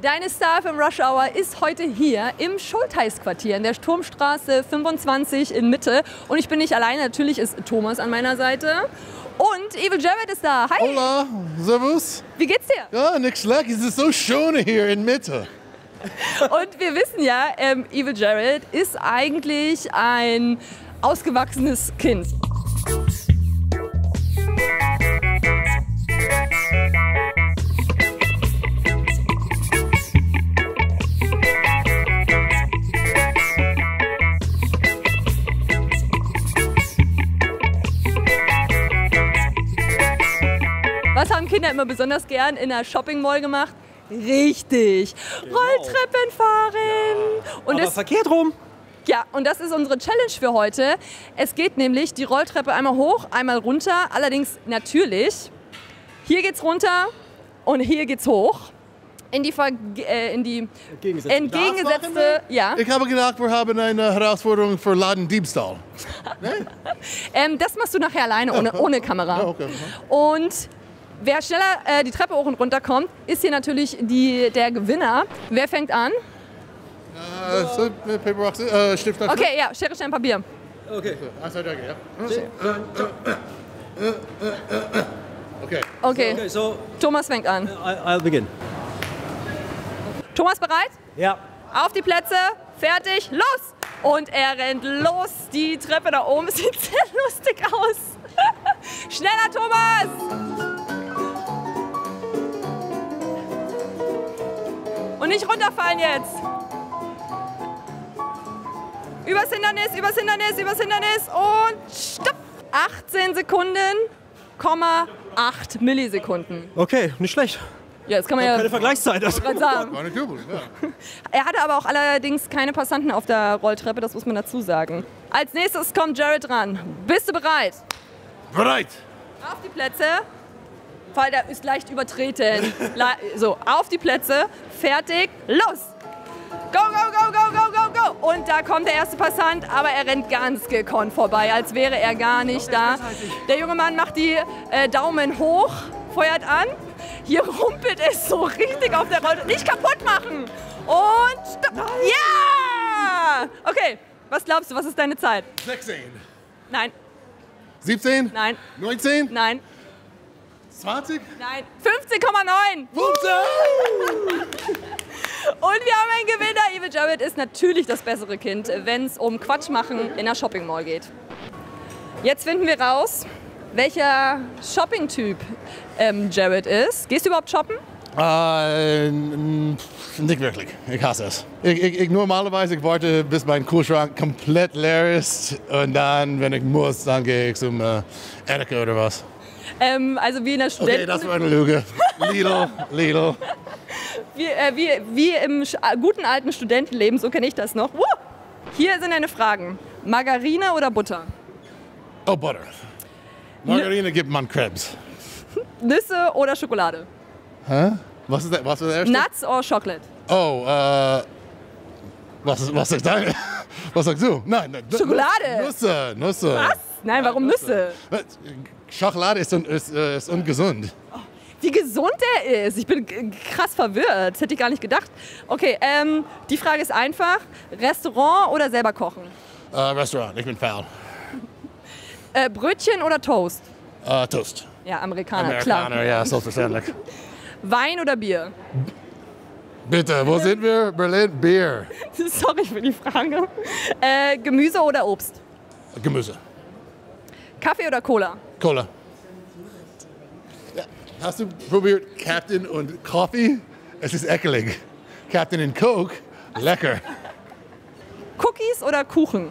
Deine Star im Rush Hour ist heute hier im Schultheiß-Quartier in der Turmstraße 25 in Mitte. Und ich bin nicht alleine, natürlich ist Thomas an meiner Seite. Und Evil Jared ist da. Hi! Hola, servus. Wie geht's dir? Ja, nicht schlecht. Es ist so schön hier in Mitte. Und wir wissen ja, Evil Jared ist eigentlich ein ausgewachsenes Kind. Was haben Kinder immer besonders gern in der Shopping Mall gemacht? Richtig, genau. Rolltreppen fahren. Und aber verkehrt rum. Ja, und das ist unsere Challenge für heute. Es geht nämlich die Rolltreppe einmal hoch, einmal runter. Allerdings natürlich, hier geht's runter und hier geht's hoch. In die entgegengesetzte, ja. Ich habe gedacht, wir haben eine Herausforderung für Ladendiebstahl. Das machst du nachher alleine, ohne Kamera. Ja, okay. Und wer schneller die Treppe hoch und runter kommt, ist hier natürlich der Gewinner. Wer fängt an? Paper, Rock, Stift, Okay, ja, Schere, Stein, Papier. Okay. Okay. Okay, So Thomas fängt an. I'll begin. Thomas bereit? Ja. Auf die Plätze, fertig, los! Und er rennt los. Die Treppe da oben sieht sehr lustig aus. Schneller, Thomas! Und nicht runterfallen jetzt. Übers Hindernis, übers Hindernis, übers Hindernis und stopp! 18 Sekunden, 8 Millisekunden. Okay, nicht schlecht. Ja, das kann man ja Keine Vergleichszeit. Also. gerade sagen. Meine Kürbel, ja. Er hatte aber auch allerdings keine Passanten auf der Rolltreppe, das muss man dazu sagen. Als nächstes kommt Jared dran. Bist du bereit? Bereit. Auf die Plätze. Weil der ist leicht übertreten. So, auf die Plätze. Fertig. Los. Go, go, go, go, go, go, go. Und da kommt der erste Passant, aber er rennt ganz gekonnt vorbei, als wäre er gar nicht da. Der junge Mann macht die Daumen hoch, feuert an. Hier rumpelt es so richtig auf der Rolle. Nicht kaputt machen. Und stopp. Ja! Okay, was glaubst du, was ist deine Zeit? 16. Nein, 17? nein, 19? nein, 20? nein. 15,9. 15! Und wir haben einen Gewinner. Evil Jared ist natürlich das bessere Kind, wenn es um Quatsch machen in der Shopping Mall geht. Jetzt finden wir raus, welcher Shopping-Typ Jared ist. Gehst du überhaupt shoppen? Nicht wirklich. Ich hasse es. Ich normalerweise warte, bis mein Kühlschrank komplett leer ist. Und dann, wenn ich muss, dann gehe ich zum Edeka oder was. Also wie in der Okay, das war eine Lüge. Lidl. Wie im guten alten Studentenleben, so kenne ich das noch. Hier sind deine Fragen. Margarine oder Butter? Oh, Butter. Margarine gibt man Krebs. Nüsse oder Schokolade? Hä? Was ist der erste? Nuts oder Chocolate? Oh, was ist deine? Was sagst du? Nein. Schokolade. Nüsse. Was? Nein, warum Nüsse? Schokolade ist ungesund. Wie gesund der ist. Ich bin krass verwirrt. Das hätte ich gar nicht gedacht. Okay, die Frage ist einfach. Restaurant oder selber kochen? Restaurant, ich bin faul. Brötchen oder Toast? Toast. Ja, Amerikaner, klar. Ja, selbstverständlich. Wein oder Bier? Bitte, wo sind wir? Berlin, Bier. Sorry für die Frage. Gemüse oder Obst? Gemüse. Kaffee oder Cola? Cola. Ja. Hast du probiert Captain und Coffee? Es ist ekelig. Captain und Coke, lecker. Cookies oder Kuchen?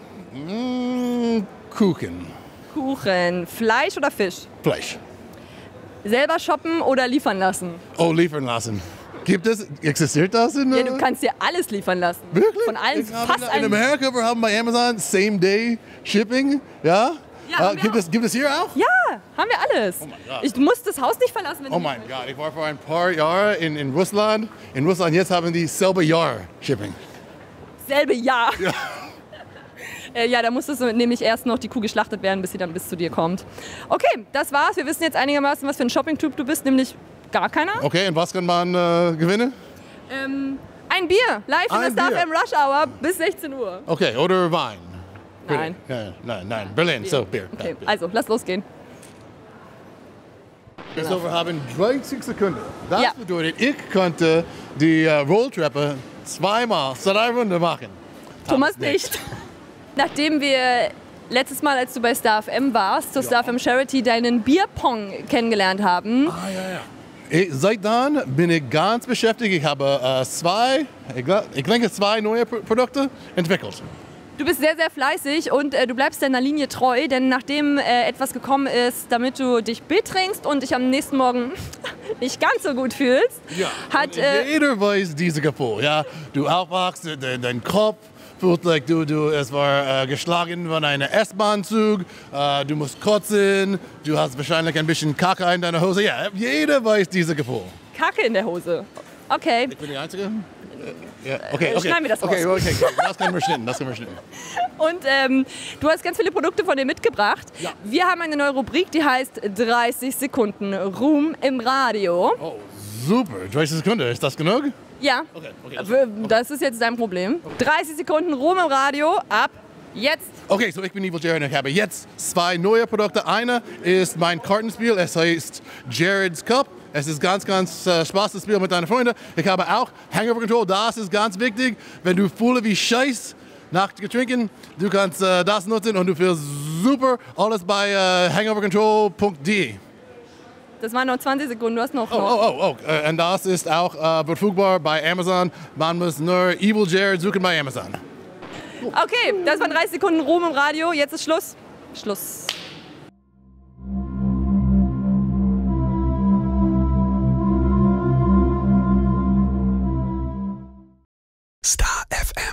Kuchen. Kuchen. Fleisch oder Fisch? Fleisch. Selber shoppen oder liefern lassen? Oh, liefern lassen. Existiert das in Ja, du kannst dir alles liefern lassen. Wirklich? Von allen, fast in allen. Amerika, wir haben bei Amazon Same-Day-Shipping. Ja? Ja, haben wir Gibt es hier auch? Ja, haben wir alles. Oh mein Gott. Du musst das Haus nicht verlassen. Wenn Oh mein Gott, ich war vor ein paar Jahren in Russland. In Russland jetzt haben die selbe Jahr Shipping. Selbe Jahr. Ja. Ja, da muss es nämlich erst noch die Kuh geschlachtet werden, bis sie dann bis zu dir kommt. Okay, das war's. Wir wissen jetzt einigermaßen, was für ein Shopping-Typ du bist, nämlich gar keiner. Okay, und was kann man gewinnen? Ein Bier, live in der Ein Star Bier. FM Rush Hour bis 16 Uhr. Okay, oder Wein? Nein. Ja, nein. Berlin, so Bier. Okay, Ja, Bier. also lass losgehen. So, wir haben 30 Sekunden. Das Ja. bedeutet, ich konnte die Rolltreppe zweimal 3 Runden machen. Thomas nicht. Nachdem wir letztes Mal, als du bei Star FM warst, zur Star FM Charity deinen Bierpong kennengelernt haben, Seit dann bin ich ganz beschäftigt. Ich habe ich denke, 2 neue Produkte entwickelt. du bist sehr, sehr fleißig und du bleibst deiner Linie treu, denn nachdem etwas gekommen ist, damit du dich betrinkst und dich am nächsten Morgen nicht ganz so gut fühlst, hat... Und jeder weiß diese Gefühl. Ja? Du aufwachst, dein Kopf fühlt like es war geschlagen von einem S-Bahn-Zug, du musst kotzen, du hast wahrscheinlich ein bisschen Kacke in deiner Hose. Ja, jeder weiß diese Gefühl. Kacke in der Hose. Okay. Ich bin die Einzige? Ja, okay. Schneiden wir das okay, raus. okay. Das können wir schneiden. Und du hast ganz viele Produkte von dir mitgebracht. Ja. Wir haben eine neue Rubrik, die heißt 30 Sekunden Ruhm im Radio. Oh, super. 30 Sekunden, ist das genug? Ja, Okay. das ist jetzt dein Problem. 30 Sekunden Ruhm im Radio, ab jetzt. Okay, so ich bin Evil Jared und ich habe jetzt 2 neue Produkte. Eine ist mein Kartenspiel, es heißt Jared's Cup. Es ist ganz Spaß, das Spiel mit deinen Freunden. Ich habe auch Hangover Control, das ist ganz wichtig. Wenn du fühlst wie Scheiß nach Trinken, du kannst das nutzen und du fühlst super. Alles bei hangovercontrol.de. Das waren noch 20 Sekunden, du hast noch... Und das ist auch verfügbar bei Amazon. Man muss nur Evil Jared suchen bei Amazon. Okay, das waren 30 Sekunden Ruhm im Radio, jetzt ist Schluss. Schluss. Star FM.